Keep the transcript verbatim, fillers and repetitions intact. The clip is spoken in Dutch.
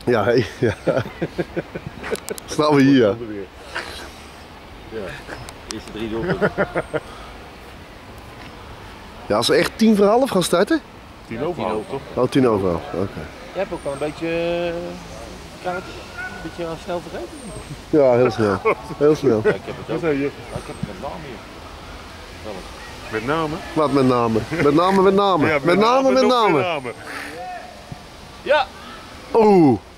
Ja, hé. Ja. Staan we hier. Ja, eerste drie doelpunten. Ja, als we echt tien voor half gaan starten? Tien over half, toch? Oh, tien over half, oké. Okay. Je hebt ook wel een beetje, kan het een beetje snel vergeten? Ja, heel snel. Heel snel. Ja, ik heb het ook. Wat zei je? Ja, ik heb het met name hier. Wel. Met name? Wat met name? Met name, met name. Ja, met name, met nog name. Met name. Ja! Oeh.